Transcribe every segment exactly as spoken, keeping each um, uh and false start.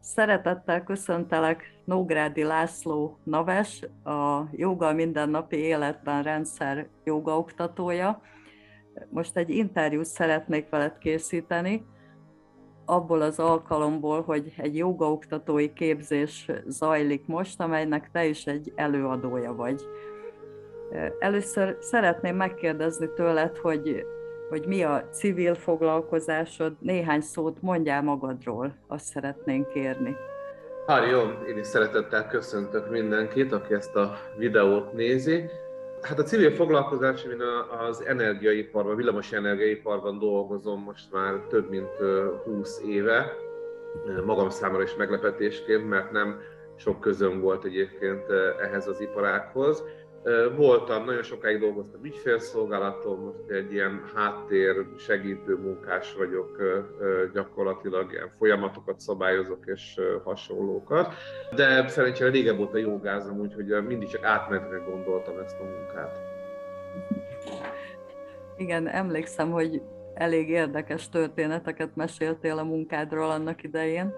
Szeretettel köszöntelek Nógrádi László Naves, a Jóga a Mindennapi Életben rendszer jogaoktatója. Most egy interjút szeretnék veled készíteni, abból az alkalomból, hogy egy jogaoktatói képzés zajlik most, amelynek te is egy előadója vagy. Először szeretném megkérdezni tőled, hogy, hogy mi a civil foglalkozásod, néhány szót mondjál magadról, azt szeretnénk kérni. Hát jó, én is szeretettel köszöntök mindenkit, aki ezt a videót nézi. Hát a civil foglalkozás, én az energiaiparban, villamos energiaiparban dolgozom most már több mint húsz éve, magam számára is meglepetésként, mert nem sok közöm volt egyébként ehhez az iparághoz. Voltam, nagyon sokáig dolgoztam ügyfélszolgálaton, most egy ilyen háttér segítő munkás vagyok, gyakorlatilag ilyen folyamatokat szabályozok és hasonlókat. De szerencsére régebb óta jogázom, úgyhogy mindig csak átmenetnek gondoltam ezt a munkát. Igen, emlékszem, hogy elég érdekes történeteket meséltél a munkádról annak idején.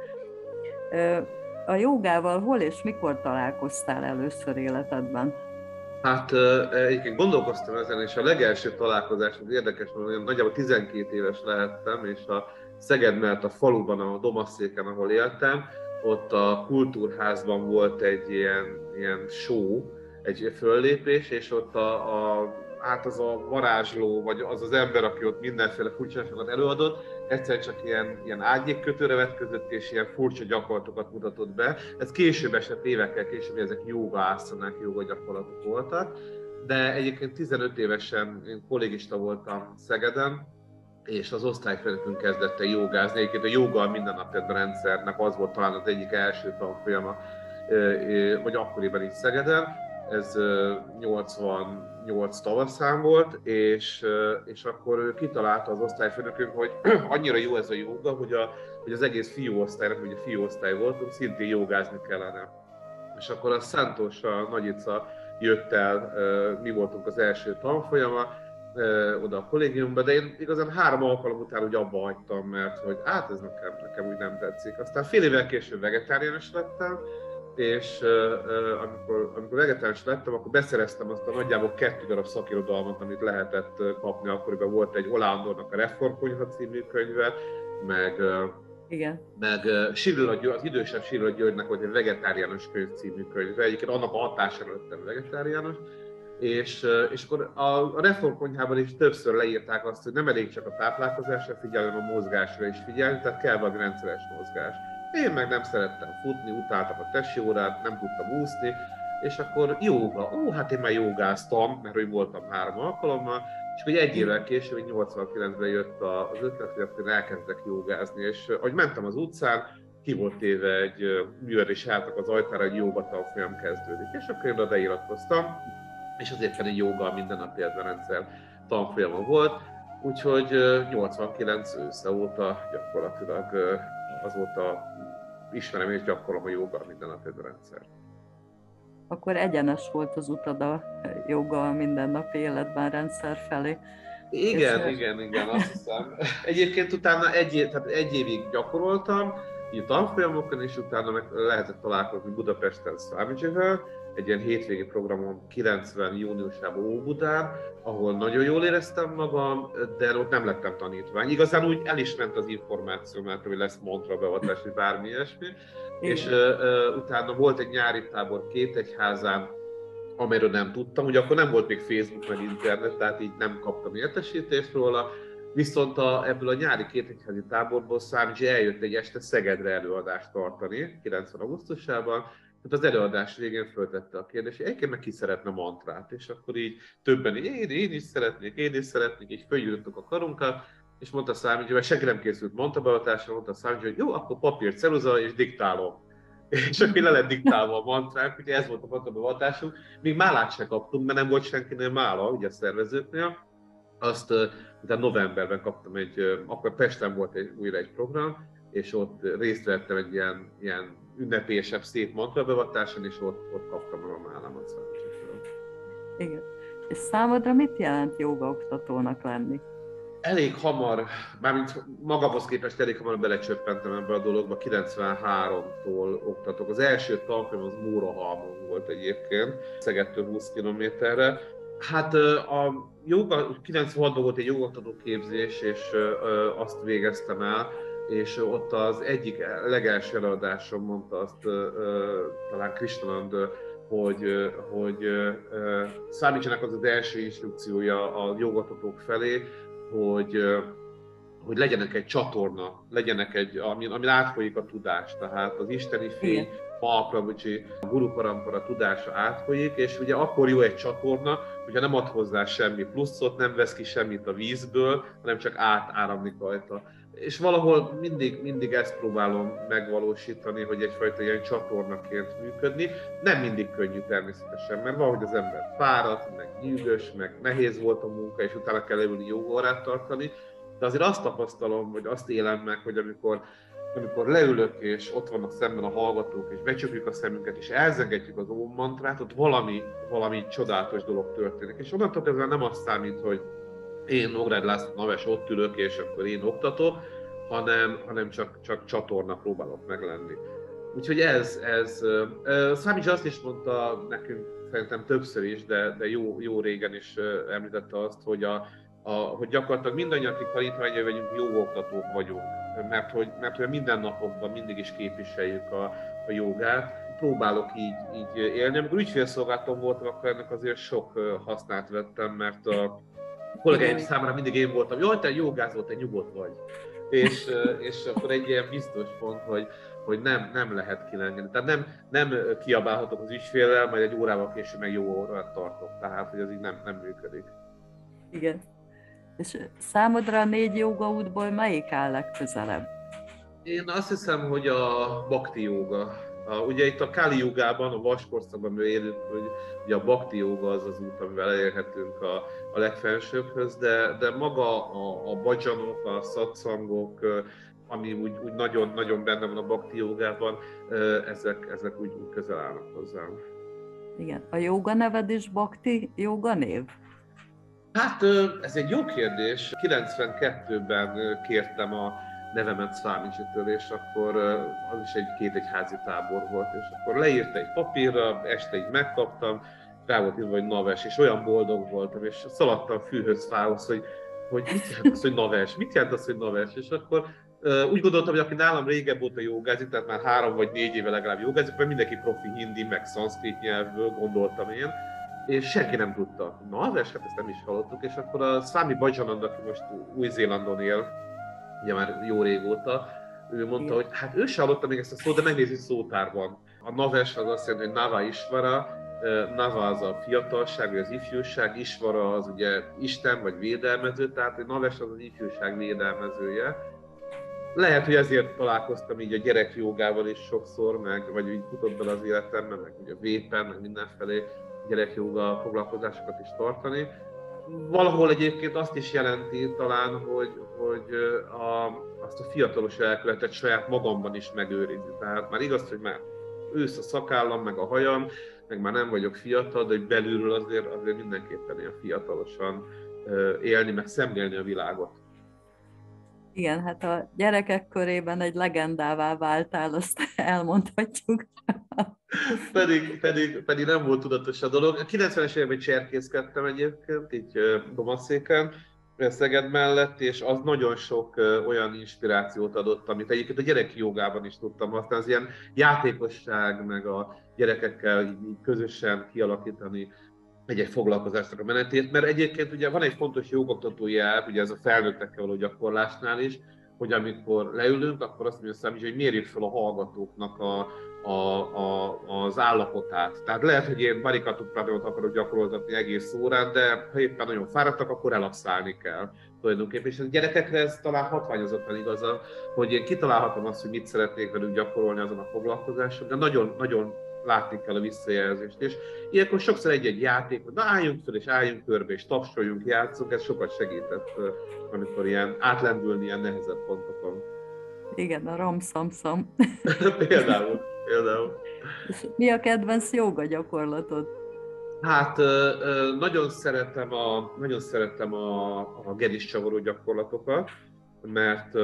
A jogával hol és mikor találkoztál először életedben? Hát egyébként gondolkoztam ezen, és a legelső találkozás az érdekes, mert nagyjából tizenkét éves lehettem, és a Szeged mellett a faluban, a Domaszéken, ahol éltem, ott a kultúrházban volt egy ilyen, ilyen show, egy föllépés, és ott a, a, hát az a varázsló, vagy az az ember, aki ott mindenféle furcsaságokat előadott, egyszer csak ilyen, ilyen ágyékkötőre vetközött, és ilyen furcsa gyakorlatokat mutatott be. Ez később esett, évekkel később, ezek jóga ászanák, jóga gyakorlatok voltak. De egyébként tizenöt évesen én kollégista voltam Szegeden, és az osztályfőnökünk kezdett el jogázni. Egyébként a jóga a mindennapi rendszernek az volt talán az egyik első tanfolyama, vagy akkoriban is Szegeden. Ez nyolcvannyolc tavaszán volt, és, és akkor ő kitalálta az osztályfőnökünk, hogy annyira jó ez a jóga, hogy, a, hogy az egész fiúosztálynak, ugye fiúosztály voltunk, szintén jogázni kellene. És akkor a Szántos, a Nagyica jött el, mi voltunk az első tanfolyama, oda a kollégiumba, de én igazán három alkalom után úgy abba hagytam, mert hogy hát ez nekem, nekem úgy nem tetszik. Aztán fél évvel később vegetáriánus lettem, és uh, amikor, amikor vegetáriánus lettem, akkor beszereztem azt a nagyjából kettő darab szakirodalmat, amit lehetett kapni. Akkoriban volt egy Oláh Andornak a Reformkonyha című könyve, meg, Igen. meg uh, Sirilla György, az idősebb Sirilla Györgynek volt egy vegetáriánus könyv című könyve. Egyébként annak a hatására lettem vegetáriánus. És, és akkor a reformkonyhában is többször leírták azt, hogy nem elég csak a táplálkozásra figyelni, hanem a mozgásra is figyelni, tehát kell valami rendszeres mozgás. Én meg nem szerettem futni, utáltam a tesi órát, nem tudtam úszni, és akkor jóga, ó, hát én már jogáztam, mert hogy voltam három alkalommal, és hogy egy évvel később, nyolcvankilencben jött az ötlet, hogy akkor elkezdek jogázni, és ahogy mentem az utcán, ki volt téve egy művelés hátak az ajtára, egy jóga tanfolyam kezdődik, és akkor én oda iratkoztam, és azért pedig jóga a mindennapi rendszer tanfolyama volt, úgyhogy nyolcvankilenc ősze óta gyakorlatilag azóta ismerem és gyakorlom a jóga a mindennapi rendszer. Akkor egyenes volt az utad a jóga a mindennapi életben rendszer felé. Igen, és igen, igen, azt hiszem. Egyébként utána egy, tehát egy évig gyakoroltam, így tanfolyamokon, és utána meg lehetett találkozni Budapesten Swamiji-vel, egy ilyen hétvégi programon kilencven júniusában Óbudán, ahol nagyon jól éreztem magam, de ott nem lettem tanítvány. Igazán úgy el is ment az információ, mert hogy lesz mantra beavatás, vagy bármi ilyesmi. Igen. És uh, uh, utána volt egy nyári tábor Kétegyházán, amiről nem tudtam, ugye akkor nem volt még Facebook, meg internet, tehát így nem kaptam értesítést róla. Viszont a, ebből a nyári kétegyházi táborból Swamiji eljött egy este Szegedre előadást tartani, kilencven augusztusában. Tehát az előadás végén föltette a kérdést, hogy egyébként meg ki szeretne mantrát, és akkor így többen, én, én is szeretnék, én is szeretnék, így fölgyújtottuk a karunkat, és mondta Swamiji, mert senki nem készült mantrabeavatásra, mondta Swamiji, hogy jó, akkor papír, ceruza, és diktálom. És akkor le lett diktálva a mantránk, ugye ez volt a mantrabeavatásunk. Még málát se kaptunk, mert nem volt senkinél mála, ugye a szervezőknél. Azt uh, utána novemberben kaptam egy, uh, akkor Pesten volt egy, újra egy program, és ott részt vettem egy ilyen, ilyen ünnepélyesebb, szép mantrabeavatáson, és ott, ott kaptam meg a málamat Swamiji-től. Igen. És számodra mit jelent jogaoktatónak lenni? Elég hamar, mármint magamhoz képest elég hamar belecsöppentem ebbe a dologba, kilencvenháromtól oktatok. Az első tanfolyam az Mórahalmon volt egyébként, Szegedtől húsz kilométerre. Hát a joga, kilencvenhatban volt egy jogoktató képzés, és azt végeztem el, és ott az egyik legelső eladásom mondta azt talán Krishnanand, hogy, hogy számítsanak az az első instrukciója a jogoktatók felé, hogy, hogy legyenek egy csatorna, legyenek egy, amin, amin átfolyik a tudás, tehát az isteni fény, Mahaprabhuji, a Guru Parampara tudása átfolyik, és ugye akkor jó egy csatorna, hogyha nem ad hozzá semmi pluszot, nem vesz ki semmit a vízből, hanem csak átáramlik rajta. És valahol mindig, mindig ezt próbálom megvalósítani, hogy egyfajta ilyen csatornaként működni. Nem mindig könnyű természetesen, mert valahogy az ember fáradt, meg nyűgös, meg nehéz volt a munka, és utána kell leülni jogórát tartani. De azért azt tapasztalom, vagy azt élem meg, hogy amikor, amikor leülök, és ott vannak szemben a hallgatók, és becsukjuk a szemünket, és elzengetjük az Om mantrát, ott valami, valami csodálatos dolog történik. És onnantól kezdve nem azt számít, hogy én Nógrádi László Naves ott ülök, és akkor én oktatok, hanem, hanem csak, csak csatorna próbálok meglenni. Úgyhogy ez, ez Swamiji azt is mondta nekünk szerintem többször is, de, de jó, jó régen is említette azt, hogy, a, a, hogy gyakorlatilag mindannyian, akik tanítványai vagyunk, jó oktatók vagyunk, mert hogy, mert hogy a mindennapokban mindig is képviseljük a, a jogát. Próbálok így, így élni. Amikor ügyfélszolgálatom voltam, akkor ennek azért sok hasznát vettem, mert a kollégáim számára mindig én voltam, jaj, te jogázol, te nyugodt vagy. És, és akkor egy ilyen biztos pont, hogy, hogy nem, nem lehet kilengeni. Tehát nem, nem kiabálhatok az ügyféllel, majd egy órával később meg jó órát tartok. Tehát, hogy ez így nem, nem működik. Igen. És számodra a négy jogaútból melyik áll legközelebb? Én azt hiszem, hogy a bhakti jóga. A, ugye itt a Kali jogában, a vaskorszakban, amiben élünk, hogy ugye a bhakti jóga az az út, amivel elérhetünk a, a legfelsőbbhöz, de, de maga a, a bhajanok, a szatszangok, ami úgy, úgy nagyon, nagyon benne van a bhakti jogában, ezek, ezek úgy, úgy közel állnak hozzám. Igen. A jóga neved is bhakti jóga név? Hát ez egy jó kérdés. kilencvenkettőben kértem a nevemet Swamijitől, és akkor az is egy két egyházi tábor volt, és akkor leírta egy papírra, este így megkaptam, rá volt írva, hogy Naves, és olyan boldog voltam, és szaladtam fűhöz fához, hogy, hogy mit jelent az, hogy Naves, mit jelent az, hogy Naves, és akkor úgy gondoltam, hogy aki nálam régebb óta jogázik, tehát már három vagy négy éve legalább jogázik, mert mindenki profi hindi, meg szanszkrit nyelvből, gondoltam én, és senki nem tudta. Naves, hát ezt nem is hallottuk, és akkor a Swami Bhajanand, aki most Új-Zélandon él, ugye már jó régóta, ő mondta, igen, hogy hát ő sem hallotta még ezt a szót, de megnézi szótárban. A Naves az azt jelenti, hogy Nava Isvara, Nava az a fiatalság, vagy az ifjúság, Isvara az ugye Isten, vagy védelmező, tehát a Naves az az ifjúság védelmezője. Lehet, hogy ezért találkoztam így a gyerekjogával is sokszor, meg, vagy így futott bele az életemben, meg ugye a vépen, meg mindenfelé gyerekjoga foglalkozásokat is tartani. Valahol egyébként azt is jelenti talán, hogy, hogy a, azt a fiatalos elköletet saját magamban is megőrizni. Tehát már igaz, hogy már ősz a szakállam, meg a hajam, meg már nem vagyok fiatal, de belülről azért, azért mindenképpen ilyen fiatalosan élni, meg szemlélni a világot. Igen, hát a gyerekek körében egy legendává váltál, azt elmondhatjuk. pedig, pedig, pedig nem volt tudatos a dolog. A kilencvenes években cserkészkedtem egyébként, így Domaszéken, Szeged mellett, és az nagyon sok olyan inspirációt adott, amit egyébként a gyereki jogában is tudtam használni, az ilyen játékosság, meg a gyerekekkel így, így közösen kialakítani egy-egy foglalkozásnak a menetét, mert egyébként ugye van egy fontos jogoktatói elv, ugye ez a felnőttekkel való gyakorlásnál is, hogy amikor leülünk, akkor azt mondja Swamiji, hogy mérjük fel a hallgatóknak a, a, a, az állapotát. Tehát lehet, hogy én Barikatupradot akarok gyakoroltatni egész órán, de ha éppen nagyon fáradtak, akkor relaxálni kell tulajdonképpen. És a gyerekekre ez talán hatványozottan igaz, hogy én kitalálhatom azt, hogy mit szeretnék velük gyakorolni azon a foglalkozáson, de nagyon, nagyon látni kell a visszajelzést. És ilyenkor sokszor egy-egy játék, na álljunk föl és álljunk körbe és tapsoljunk, játszunk, ez sokat segített, amikor ilyen átlendülni ilyen nehezebb pontokon. Igen, a ramszamszam. például, például. És mi a kedvenc jóga gyakorlatod? Hát nagyon szeretem a, nagyon szeretem a, a genis csavaró gyakorlatokat, mert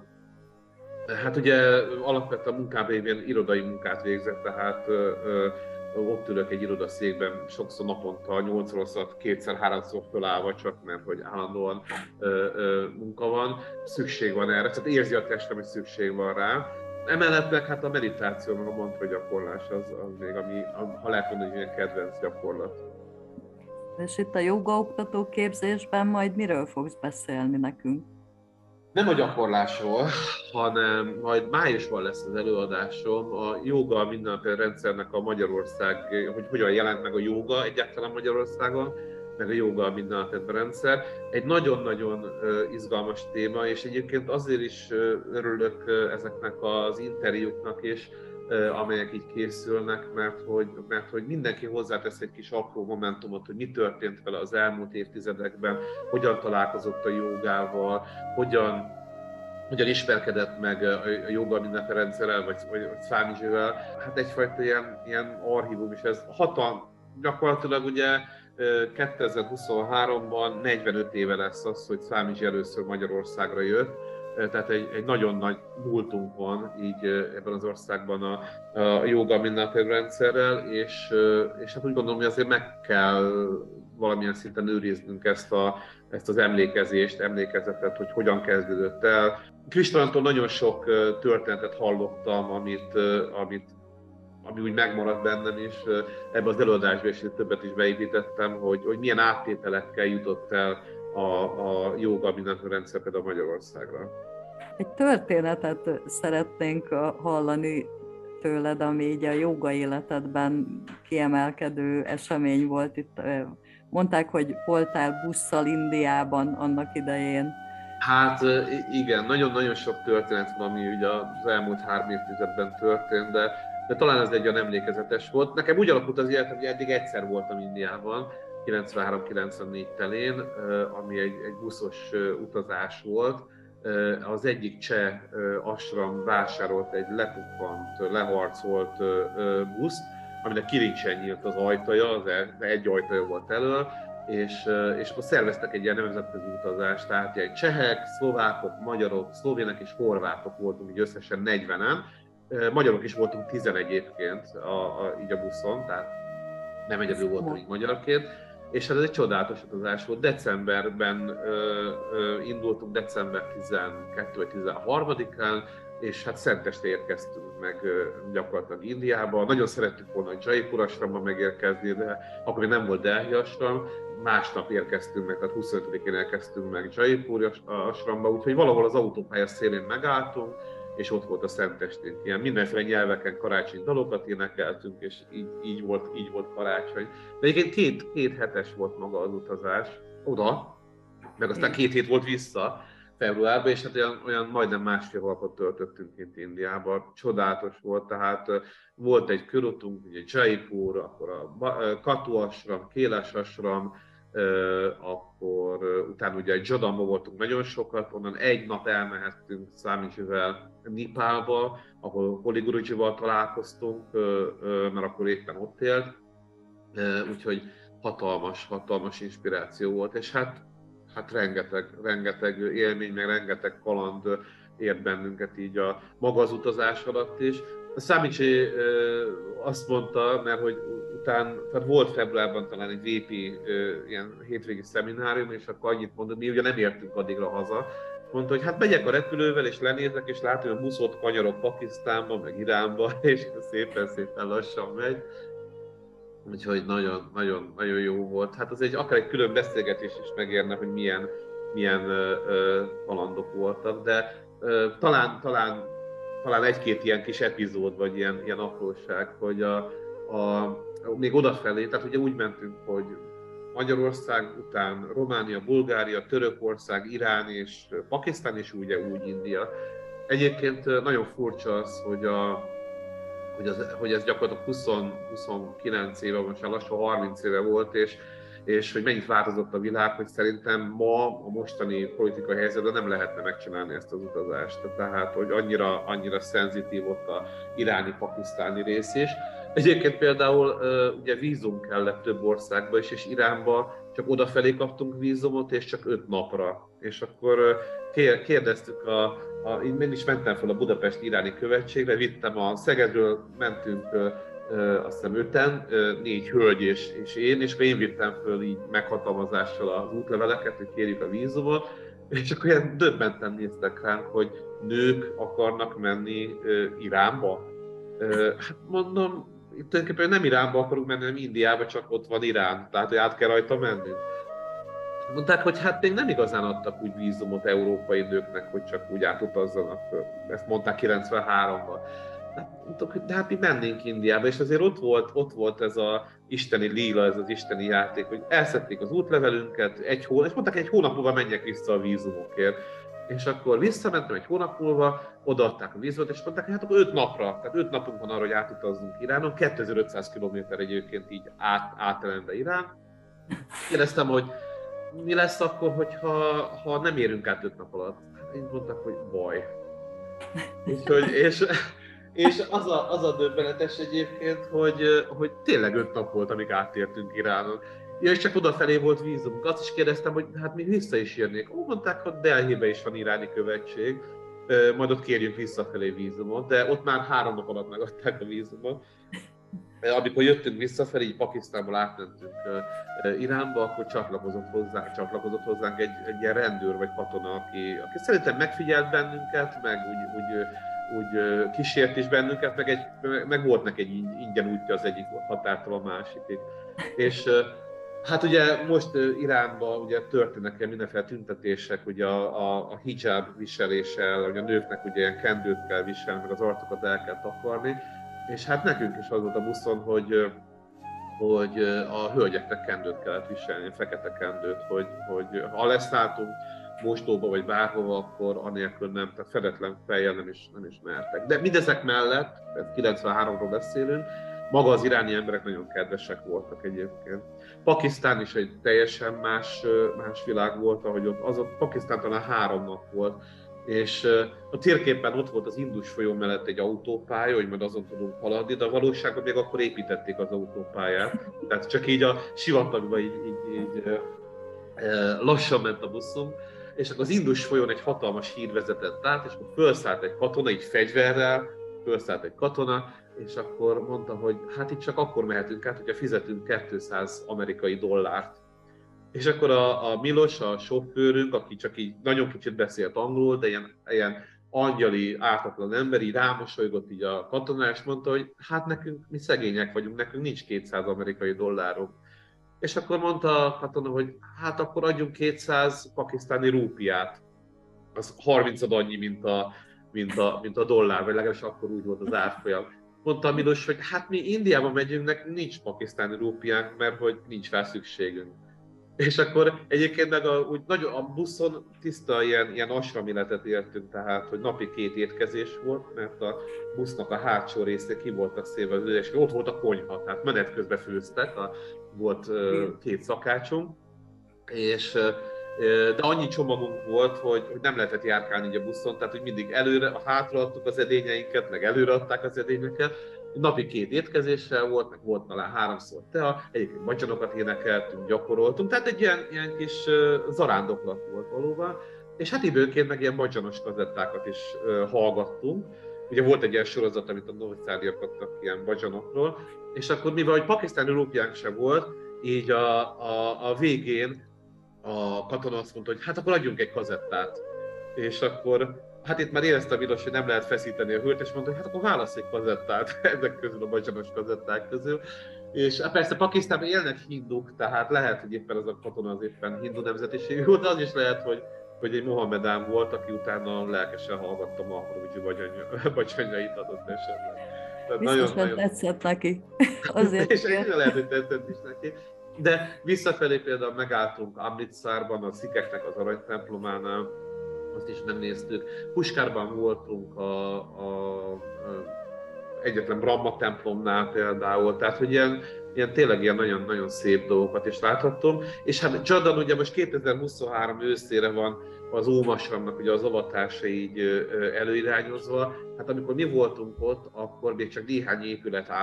hát ugye alapvetően a munkám révén irodai munkát végzett, tehát ott ülök egy irodaszékben sokszor naponta nyolc óraszat, kétszer-háromszor fölállva, csak mert hogy állandóan ö, ö, munka van, szükség van erre, tehát érzi a testem, hogy szükség van rá. Emellett meg hát a meditáció, meg a mantra gyakorlás az, az még, ami, ha lehet mondani, hogy ilyen kedvenc gyakorlat. És itt a jogaoktató képzésben majd miről fogsz beszélni nekünk? Nem a gyakorlásról, hanem majd májusban lesz az előadásom a jóga mindennapi rendszernek a Magyarország, hogy hogyan jelent meg a jóga egyáltalán Magyarországon, meg a jóga mindennapi rendszer. Egy nagyon-nagyon izgalmas téma, és egyébként azért is örülök ezeknek az interjúknak is, amelyek így készülnek, mert hogy, mert hogy mindenki hozzátesz egy kis apró momentumot, hogy mi történt vele az elmúlt évtizedekben, hogyan találkozott a jogával, hogyan, hogyan ismerkedett meg a joga mindennapi rendszerrel, vagy, vagy, vagy Swamijével. Hát egyfajta ilyen, ilyen archívum is ez. Hatan, gyakorlatilag ugye kétezer-huszonháromban negyvenöt éve lesz az, hogy Swamiji először Magyarországra jött. Tehát egy, egy nagyon nagy múltunk van így ebben az országban a, a jóga mindennapi rendszerrel, és, és hát úgy gondolom, hogy azért meg kell valamilyen szinten őriznünk ezt, a, ezt az emlékezést, emlékezetet, hogy hogyan kezdődött el. Kristalantól nagyon sok történetet hallottam, amit, amit, ami úgy megmaradt bennem is. Ebben az előadásban is többet is beépítettem, hogy, hogy milyen áttételekkel jutott el a, a jóga mindennapi rendszer például Magyarországra. Egy történetet szeretnénk hallani tőled, ami így a jóga életedben kiemelkedő esemény volt. Itt mondták, hogy voltál busszal Indiában annak idején. Hát igen, nagyon-nagyon sok történet van, ami ugye az elmúlt három évtizedben történt, de, de talán ez egy olyan emlékezetes volt. Nekem úgy alakult az életem, hogy eddig egyszer voltam Indiában, kilencvenhárom kilencvennégy telén, ami egy, egy buszos utazás volt. Az egyik cseh ashram vásárolt egy lepukkant, leharcolt buszt, aminek kirincsen nyílt az ajtaja, az egy ajtaja volt elől, és, és akkor szerveztek egy ilyen nemzetközi utazást, tehát egy csehek, szlovákok, magyarok, szlovének és horvátok voltunk, így összesen negyvenen. Magyarok is voltunk tizen egyébként a, a, így a buszon, tehát nem egyedül voltam így magyarként. És hát ez egy csodálatos utazás volt. Decemberben ö, ö, indultunk, december tizenkettő vagy tizenharmadikán, és hát szenteste érkeztünk meg ö, gyakorlatilag Indiába. Nagyon szerettük volna a Jaipur ashramba megérkezni, de akkor még nem volt Delhi ashram. Másnap érkeztünk meg, tehát huszonötödikén érkeztünk meg Jaipur ashramba, úgyhogy valahol az autópálya szélén megálltunk, és ott volt a szentestünk. Ilyen mindenféle nyelveken karácsonyi dalokat énekeltünk, és így, így, volt, így volt karácsony. De egyébként két, két hetes volt maga az utazás oda, meg aztán két hét volt vissza februárban, és hát olyan, olyan majdnem másfél hónapot töltöttünk kint Indiában. Csodálatos volt, tehát volt egy körutunk, ugye Jaipur, akkor a Katu ashram, Kéles ashram, Uh, akkor uh, utána ugye egy Jodhamba voltunk nagyon sokat, onnan egy nap elmehettünk Swamijivel Nipálba, ahol Holy Gurujival találkoztunk, uh, uh, mert akkor éppen ott élt, uh, úgyhogy hatalmas, hatalmas inspiráció volt, és hát, hát rengeteg, rengeteg élmény, meg rengeteg kaland ért bennünket így a maga az utazás alatt is. A Swamiji uh, azt mondta, mert hogy után, tehát volt februárban talán egy vé pé uh, ilyen hétvégi szeminárium, és akkor annyit mondott, mi ugye nem értünk addigra haza. Mondta, hogy hát megyek a repülővel, és lenézek, és látom, hogy a busz ott kanyarok Pakisztánba, meg Iránba, és szépen-szépen lassan megy. Úgyhogy nagyon, nagyon, nagyon jó volt. Hát az egy, akár egy külön beszélgetés is megérne, hogy milyen, milyen uh, uh, kalandok voltak, de uh, talán, talán, talán egy-két ilyen kis epizód, vagy ilyen, ilyen apróság, hogy a, a még odafelé, tehát ugye úgy mentünk, hogy Magyarország után Románia, Bulgária, Törökország, Irán és Pakisztán, és ugye úgy India. Egyébként nagyon furcsa az, hogy, a, hogy, az, hogy ez gyakorlatilag húsz-huszonkilenc éve, most már lassan harminc éve volt, és, és hogy mennyit változott a világ, hogy szerintem ma a mostani politikai helyzetben nem lehetne megcsinálni ezt az utazást. Tehát, hogy annyira, annyira szenzitív ott a iráni-pakisztáni rész is. Egyébként például ugye vízum kellett több országba is, és Iránba csak odafelé kaptunk vízumot, és csak öt napra. És akkor kérdeztük, a, a, én is mentem fel a Budapest iráni követségre, vittem a Szegedről, mentünk azt hiszem öten, négy hölgy és, és én, és én vittem föl így meghatalmazással az útleveleket, hogy kérjük a vízumot, és akkor ilyen döbbenten néztek ránk, hogy nők akarnak menni Iránba. Hát mondom, tulajdonképpen nem Iránba akarunk menni, hanem Indiába, csak ott van Irán, tehát hogy át kell rajta mennünk. Mondták, hogy hát még nem igazán adtak úgy vízumot európai nőknek, hogy csak úgy átutazzanak. Ezt mondták kilencvenháromban. De hát mi mennénk Indiába, és azért ott volt, ott volt ez az isteni líla, ez az isteni játék, hogy elszedték az útlevelünket, egy hónap, és mondták, egy hónap múlva menjek vissza a vízumokért. És akkor visszamentem egy hónap múlva, odaadták a vízumot, és mondták, hogy hát akkor öt napra, tehát öt napunk van arra, hogy átutazzunk Iránon, kétezer-ötszáz kilométer egyébként így át, átelende Irán. Kérdeztem, hogy mi lesz akkor, hogyha, ha nem érünk át öt nap alatt. Hát én mondták, hogy baj. Úgyhogy, és, és az a, az a döbbenetes egyébként, hogy, hogy tényleg öt nap volt, amíg áttértünk Iránon. Ja, és csak odafelé volt vízumunk. Azt is kérdeztem, hogy hát mi vissza is jönnék. Ó, mondták, hogy Delhibe is van iráni követség, majd ott kérjünk visszafelé vízumot, de ott már három nap alatt megadták a vízumot. Amikor jöttünk visszafelé, így Pakisztánból átmentünk Iránba, akkor csatlakozott hozzánk, csatlakozott hozzánk egy, egy ilyen rendőr vagy katona, aki, aki szerintem megfigyelt bennünket, meg úgy, úgy, úgy kísért is bennünket, meg, egy, meg volt neki egy ingyen útja az egyik határtól a másikig. És hát ugye most Iránban ugye történnek mindenféle tüntetések, ugye a, a, a hijab viseléssel, hogy a nőknek ugye ilyen kendőt kell viselni, meg az arcokat el kell takarni. És hát nekünk is az volt a buszon, hogy, hogy a hölgyeknek kendőt kellett viselni, fekete kendőt, hogy, hogy ha leszálltunk mosdóba vagy bárhova, akkor anélkül nem, tehát fedetlen fejjel nem is, nem is mertek. De mindezek mellett, kilencvenháromról beszélünk, maga az iráni emberek nagyon kedvesek voltak egyébként. Pakisztán is egy teljesen más, más világ volt, ahogy ott, az ott Pakisztán talán három nap volt, és a térképen ott volt az Indus folyó mellett egy autópálya, hogy majd azon tudunk haladni, de a valóságban még akkor építették az autópályát. Tehát csak így a sivatagban így, így, így lassan ment a buszunk, és akkor az Indus folyón egy hatalmas híd vezetett át, és akkor felszállt egy katona, így fegyverrel, felszállt egy katona, és akkor mondta, hogy hát itt csak akkor mehetünk át, hogyha fizetünk kétszáz amerikai dollárt. És akkor a, a Milos, a sofőrünk, aki csak így nagyon kicsit beszélt angolul, de ilyen, ilyen angyali, ártatlan ember, így rámosolygott így a katonát, és mondta, hogy hát nekünk, mi szegények vagyunk, nekünk nincs kétszáz amerikai dollárunk. És akkor mondta a katona, hogy hát akkor adjunk kétszáz pakisztáni rúpiát. Az harmincad annyi, mint a, mint, a, mint a dollár, vagy legalábbis akkor úgy volt az árfolyam. Mondta a Milos, hogy hát mi Indiába megyünk, nekünk nincs pakisztáni rúpiánk, mert hogy nincs rá szükségünk. És akkor egyébként meg a, úgy nagyon, a buszon tiszta ilyen, ilyen asramiletet értünk, tehát hogy napi két étkezés volt, mert a busznak a hátsó része ki voltak szélve az és ott volt a konyha, tehát menet közben főztek, a, volt uh, két szakácsunk, és, uh, de annyi csomagunk volt, hogy, hogy nem lehetett járkálni így a buszon, tehát hogy mindig előre, a hátra adtuk az edényeinket, meg előre adták az edényeket. Napi két étkezéssel volt, meg volt talán háromszor tea, egyébként magyanokat énekeltünk, gyakoroltunk, tehát egy ilyen, ilyen kis uh, zarándoklat volt valóban, és hát időnként meg ilyen magyaros kazettákat is uh, hallgattunk. Ugye volt egy ilyen sorozat, amit a Novicádiak adtak ilyen magyarokról, és akkor mivel hogy pakisztáni rúpiánk sem volt, így a, a, a végén a katona azt mondta, hogy hát akkor adjunk egy kazettát. És akkor hát itt már érezte a Milos, hogy nem lehet feszíteni a hőt, és mondta, hogy hát akkor válasz egy kazettát ezek közül, a magyaros kazetták közül. És persze Pakisztánban élnek hinduk, tehát lehet, hogy éppen az a katona az éppen hindu nemzetiségű volt, de az is lehet, hogy, hogy egy mohamedán volt, aki utána lelkesen hallgatta Mahrúzsi bacsonyait adott esetben. Biztosan nagyon, tetszett neki. Azért és egyre lehet, hogy tetszett is neki. De visszafelé például megálltunk Amritsarban, a szikeknek az aranytemplománál, azt is megnéztük. Puskárban voltunk a, a, a egyetlen Brahma templomnál például, tehát hogy ilyen, ilyen tényleg ilyen nagyon-nagyon szép dolgokat is láthattunk. És hát Jaddan ugye most kétezer-huszonhárom őszére van az Ómasramnak ugye az avatása így előirányozva. Hát amikor mi voltunk ott, akkor még csak néhány épület állt,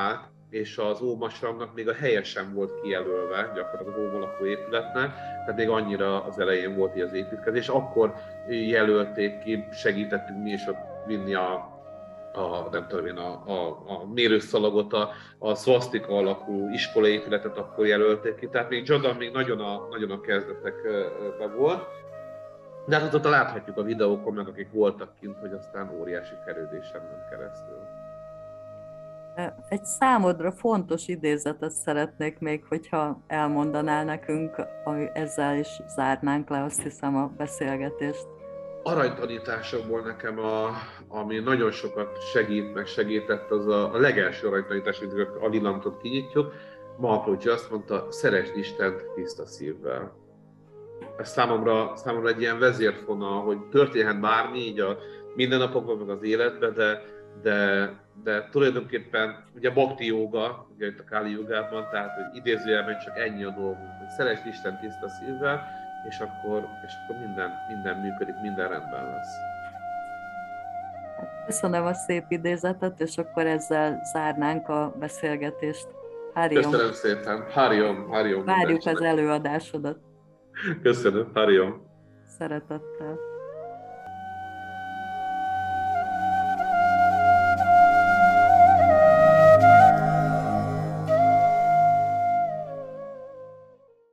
és az ómasramnak még a helye sem volt kijelölve, gyakorlatilag az ómalakú épületnek, tehát még annyira az elején volt így az építkezés. Akkor jelölték ki, segítettünk mi is ott vinni a a, nem tudom én, a, a, a mérőszalagot, a, a szvasztika alakú iskolaépületet akkor jelölték ki, tehát még Jadam még nagyon a, nagyon a kezdetekben volt. De hát ott láthatjuk a videókon, meg akik voltak kint, hogy aztán óriási fejlődésen ment keresztül. Egy számodra fontos idézetet szeretnék még, hogyha elmondanál nekünk, ami ezzel is zárnánk le, azt hiszem, a beszélgetést. Aranytanításokból nekem, a, ami nagyon sokat segít, meg segített, az a, a legelső aranytanítás, amit a Lilantot kinyitjuk. Malkolcsi azt mondta, szeresd Istent tiszta szívvel. Ez számomra, számomra egy ilyen vezérfonal, hogy történhet bármi így a mindennapokban, meg az életben, de, de, de tulajdonképpen ugye bhakti jóga, ugye itt a Káli jogában, tehát hogy idézőjelben csak ennyi a dolgunk, hogy szeresd Istent tiszta szívvel, és akkor, és akkor minden, minden működik, minden rendben lesz. Köszönöm a szép idézetet, és akkor ezzel zárnánk a beszélgetést. Hariom. Köszönöm szépen. Hariom, Hariom. Várjuk az előadásodat. Köszönöm, Hariom. Szeretettel.